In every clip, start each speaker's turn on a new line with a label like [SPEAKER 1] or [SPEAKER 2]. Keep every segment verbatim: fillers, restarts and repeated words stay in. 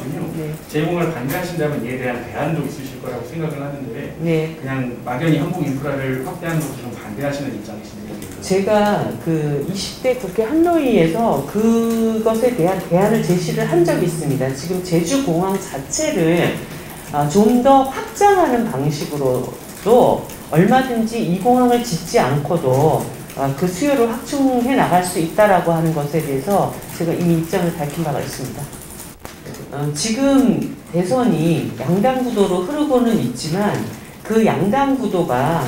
[SPEAKER 1] 하거든요.
[SPEAKER 2] 네.
[SPEAKER 1] 제공을 반대하신다면 이에 대한 대안도 있으실 거라고 생각을 하는데
[SPEAKER 2] 네.
[SPEAKER 1] 그냥 막연히 한국 인프라를 확대하는 것을 좀 반대하시는 입장이신데요.
[SPEAKER 2] 제가 그 이십 대 국회 한노위에서 그것에 대한 대안을 제시를 한 적이 있습니다. 지금 제주공항 자체를 좀 더 확장하는 방식으로도 얼마든지 이 공항을 짓지 않고도 그 수요를 확충해 나갈 수 있다라고 하는 것에 대해서 제가 이미 입장을 밝힌 바가 있습니다. 지금 대선이 양당 구도로 흐르고는 있지만 그 양당 구도가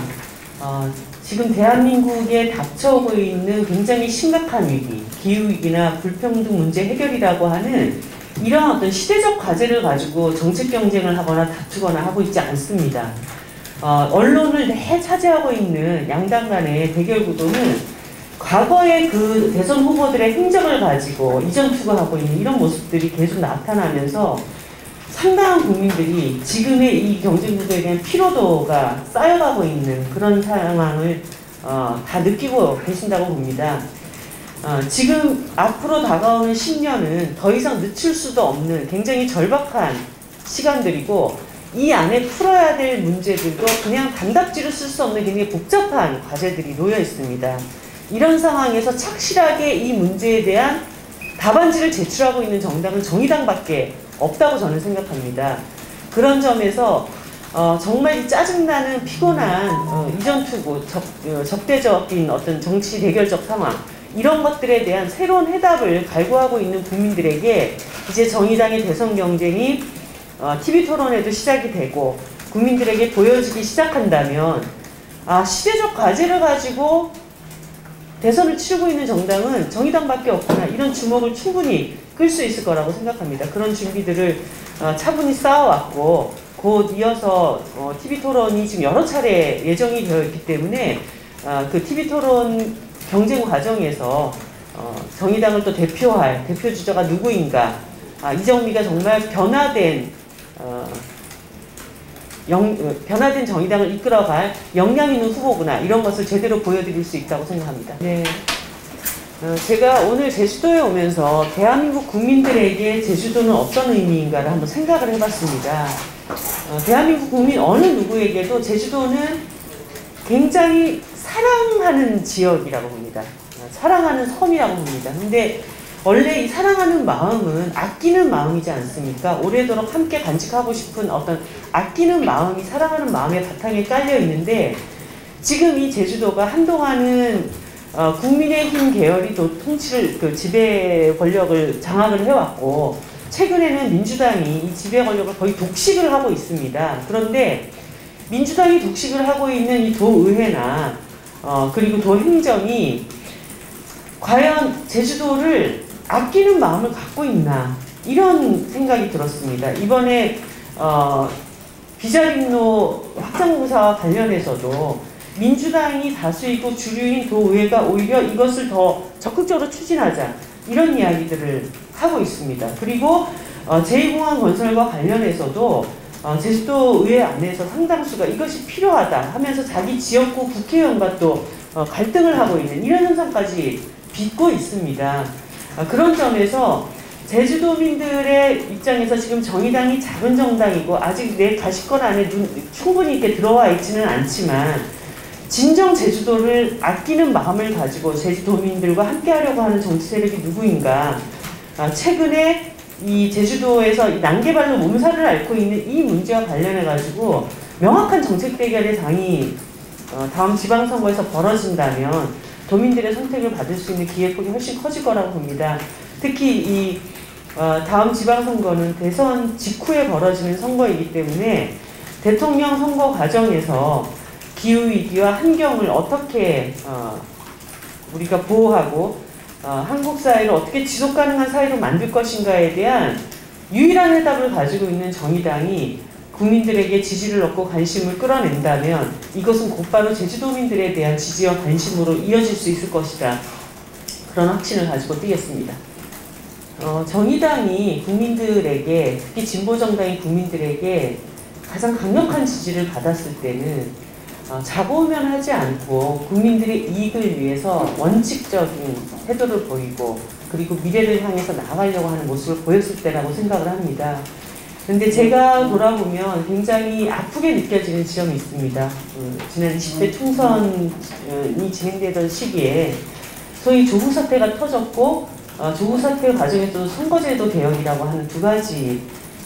[SPEAKER 2] 지금 대한민국에 닥쳐오고 있는 굉장히 심각한 위기, 기후위기나 불평등 문제 해결이라고 하는 이런 어떤 시대적 과제를 가지고 정책 경쟁을 하거나 다투거나 하고 있지 않습니다. 어, 언론을 내 차지하고 있는 양당 간의 대결 구도는 과거의 그 대선 후보들의 행적을 가지고 이전 투구하고 있는 이런 모습들이 계속 나타나면서 상당한 국민들이 지금의 이 경쟁 구도에 대한 피로도가 쌓여가고 있는 그런 상황을 어, 다 느끼고 계신다고 봅니다. 어, 지금 앞으로 다가오는 십 년은 더 이상 늦출 수도 없는 굉장히 절박한 시간들이고 이 안에 풀어야 될 문제들도 그냥 단답지로 쓸 수 없는 굉장히 복잡한 과제들이 놓여 있습니다. 이런 상황에서 착실하게 이 문제에 대한 답안지를 제출하고 있는 정당은 정의당밖에 없다고 저는 생각합니다. 그런 점에서 어, 정말 짜증나는 피곤한 어, 이전 투구, 적, 어, 적대적인 어떤 정치 대결적 상황 이런 것들에 대한 새로운 해답을 갈구하고 있는 국민들에게 이제 정의당의 대선 경쟁이 어, 티비 토론에도 시작이 되고 국민들에게 보여지기 시작한다면 아, 시대적 과제를 가지고 대선을 치르고 있는 정당은 정의당밖에 없구나 이런 주목을 충분히 끌 수 있을 거라고 생각합니다. 그런 준비들을 어, 차분히 쌓아왔고 곧 이어서 어, 티비 토론이 지금 여러 차례 예정이 되어 있기 때문에 어, 그 티비 토론 경쟁 과정에서 어, 정의당을 또 대표할 대표 주자가 누구인가 아, 이정미가 정말 변화된 어, 영, 변화된 정의당을 이끌어갈 역량 있는 후보구나 이런 것을 제대로 보여드릴 수 있다고 생각합니다. 네. 어, 제가 오늘 제주도에 오면서 대한민국 국민들에게 제주도는 어떤 의미인가를 한번 생각을 해봤습니다. 어, 대한민국 국민 어느 누구에게도 제주도는 굉장히 사랑하는 지역이라고 봅니다. 어, 사랑하는 섬이라고 봅니다. 근데 원래 이 사랑하는 마음은 아끼는 마음이지 않습니까? 오래도록 함께 간직하고 싶은 어떤 아끼는 마음이 사랑하는 마음의 바탕에 깔려 있는데 지금 이 제주도가 한동안은 어, 국민의힘 계열이 또 통치를 그 지배 권력을 장악을 해왔고 최근에는 민주당이 이 지배 권력을 거의 독식을 하고 있습니다. 그런데 민주당이 독식을 하고 있는 이 도의회나 어, 그리고 도행정이 과연 제주도를 아끼는 마음을 갖고 있나 이런 생각이 들었습니다. 이번에 어, 비자림로 확장공사와 관련해서도 민주당이 다수이고 주류인 도의회가 오히려 이것을 더 적극적으로 추진하자 이런 이야기들을 하고 있습니다. 그리고 어, 제이 공항 건설과 관련해서도 어, 제주도의회 안에서 상당수가 이것이 필요하다 하면서 자기 지역구 국회의원과 또 어, 갈등을 하고 있는 이런 현상까지 빚고 있습니다. 어, 그런 점에서 제주도민들의 입장에서 지금 정의당이 작은 정당이고 아직 내 가시권 안에 눈, 충분히 이렇게 들어와 있지는 않지만 진정 제주도를 아끼는 마음을 가지고 제주도민들과 함께하려고 하는 정치 세력이 누구인가. 아, 최근에 이 제주도에서 이 난개발로 몸살을 앓고 있는 이 문제와 관련해가지고 명확한 정책 대결의 장이 어, 다음 지방선거에서 벌어진다면 도민들의 선택을 받을 수 있는 기회폭이 훨씬 커질 거라고 봅니다. 특히 이 어, 다음 지방선거는 대선 직후에 벌어지는 선거이기 때문에 대통령 선거 과정에서 기후위기와 환경을 어떻게 어, 우리가 보호하고 어, 한국 사회를 어떻게 지속가능한 사회로 만들 것인가에 대한 유일한 해답을 가지고 있는 정의당이 국민들에게 지지를 얻고 관심을 끌어낸다면 이것은 곧바로 제주도민들에 대한 지지와 관심으로 이어질 수 있을 것이다. 그런 확신을 가지고 뛰겠습니다. 어, 정의당이 국민들에게 특히 진보정당이 국민들에게 가장 강력한 지지를 받았을 때는 어, 자고우면하지 않고 국민들의 이익을 위해서 원칙적인 태도를 보이고 그리고 미래를 향해서 나아가려고 하는 모습을 보였을 때라고 생각을 합니다. 근데 제가 돌아보면 굉장히 아프게 느껴지는 지점이 있습니다. 음, 지난 이십 대 총선이 진행되던 시기에 소위 조국 사태가 터졌고 어, 조국 사태 과정에서도 선거제도 개혁이라고 하는 두 가지의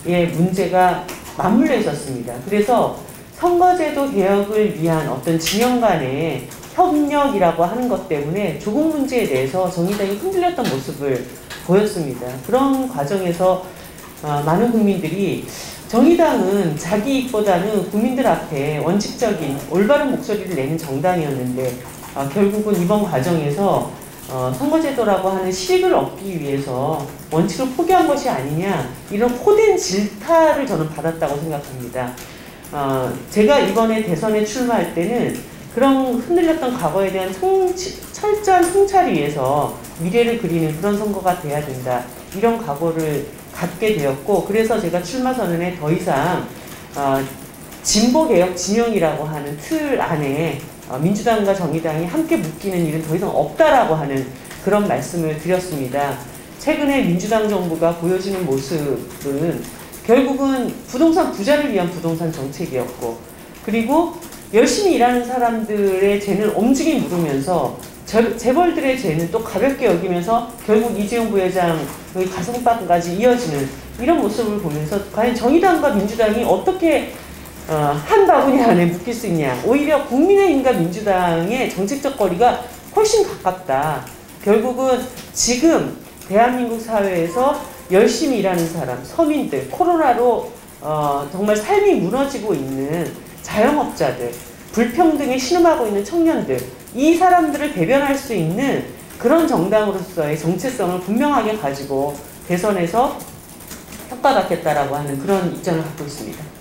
[SPEAKER 2] 문제가 맞물려 있었습니다. 그래서 선거제도 개혁을 위한 어떤 진영 간의 협력이라고 하는 것 때문에 조국 문제에 대해서 정의당이 흔들렸던 모습을 보였습니다. 그런 과정에서 어, 많은 국민들이 정의당은 자기 이익보다는 국민들 앞에 원칙적인 올바른 목소리를 내는 정당이었는데 어, 결국은 이번 과정에서 어, 선거제도라고 하는 실익을 얻기 위해서 원칙을 포기한 것이 아니냐, 이런 호된 질타를 저는 받았다고 생각합니다. 어, 제가 이번에 대선에 출마할 때는 그런 흔들렸던 과거에 대한 성치, 철저한 성찰을 위해서 미래를 그리는 그런 선거가 돼야 된다, 이런 각오를 갖게 되었고, 그래서 제가 출마 선언에 더 이상 어, 진보개혁 진영이라고 하는 틀 안에 어, 민주당과 정의당이 함께 묶이는 일은 더 이상 없다라고 하는 그런 말씀을 드렸습니다. 최근에 민주당 정부가 보여주는 모습은 결국은 부동산 부자를 위한 부동산 정책이었고, 그리고 열심히 일하는 사람들의 죄는 엄중히 물으면서 재벌들의 죄는 또 가볍게 여기면서 결국 이재용 부회장의 가슴팍까지 이어지는 이런 모습을 보면서 과연 정의당과 민주당이 어떻게 어, 한 바구니 안에 묶일 수 있냐. 오히려 국민의힘과 민주당의 정책적 거리가 훨씬 가깝다. 결국은 지금 대한민국 사회에서 열심히 일하는 사람, 서민들, 코로나로 어, 정말 삶이 무너지고 있는 자영업자들, 불평등에 신음하고 있는 청년들, 이 사람들을 대변할 수 있는 그런 정당으로서의 정체성을 분명하게 가지고 대선에서 평가받겠다라고 하는 그런 입장을 갖고 있습니다.